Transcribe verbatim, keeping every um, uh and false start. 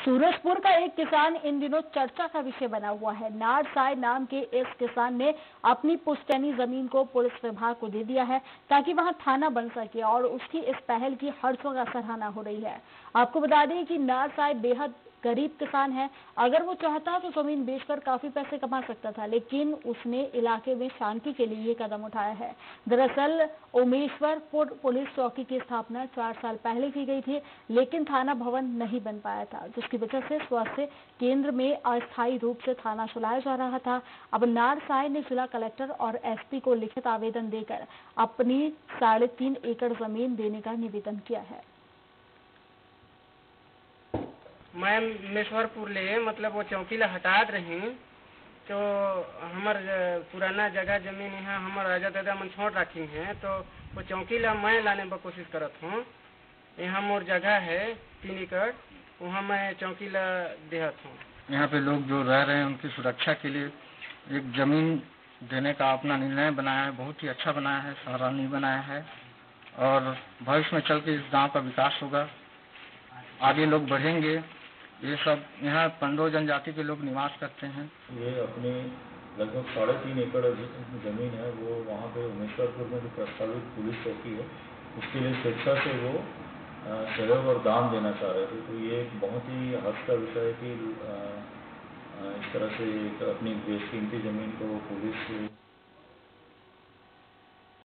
सूरजपुर का एक किसान इन दिनों चर्चा का विषय बना हुआ है। नारसाय नाम के इस किसान ने अपनी पुश्तैनी जमीन को पुलिस विभाग को दे दिया है ताकि वहां थाना बन सके और उसकी इस पहल की हर जगह सराहना हो रही है। आपको बता दें कि नारसाय बेहद गरीब किसान है। अगर वो चाहता तो जमीन बेचकर काफी पैसे कमा सकता था, लेकिन उसने इलाके में शांति के लिए ये कदम उठाया है। दरअसल उमेश्वरपुर पुलिस चौकी की स्थापना चार साल पहले की गई थी, लेकिन थाना भवन नहीं बन पाया था, जिसकी वजह से स्वास्थ्य केंद्र में अस्थायी रूप से थाना चलाया जा रहा था। अब नारसाय ने जिला कलेक्टर और एसपी को लिखित आवेदन देकर अपनी साढ़े तीन एकड़ जमीन देने का निवेदन किया है। मैं मेश्वरपुर ले मतलब वो चौकी ला हटा रही तो हमार पुराना जगह जमीन यहाँ हमार राजा दादा मन छोड़ रखी हैं, तो वो चौकी ला मैं लाने की कोशिश करत हूँ। यहाँ मोर जगह है तीन एकड़, वहाँ मैं चौकी ला देहत हूँ। यहाँ पे लोग जो रह रहे हैं उनकी सुरक्षा के लिए एक जमीन देने का अपना निर्णय बनाया है। बहुत ही अच्छा बनाया है, सराहनीय बनाया है और भविष्य में चल के इस गाँव का विकास होगा, आगे लोग बढ़ेंगे। ये सब यहाँ पंडो जनजाति के लोग निवास करते हैं। ये अपनी लगभग साढ़े तीन एकड़ जमीन है, वो वहाँ पे उमेश्वरपुर में जो प्रस्तावित पुलिस चौकी है उसके लिए स्वेच्छा से वो सहयोग और दान देना चाह रहे थे। तो ये एक बहुत ही हर्ष का विषय है कि इस तरह से एक अपनी बेशकीमती जमीन को पुलिस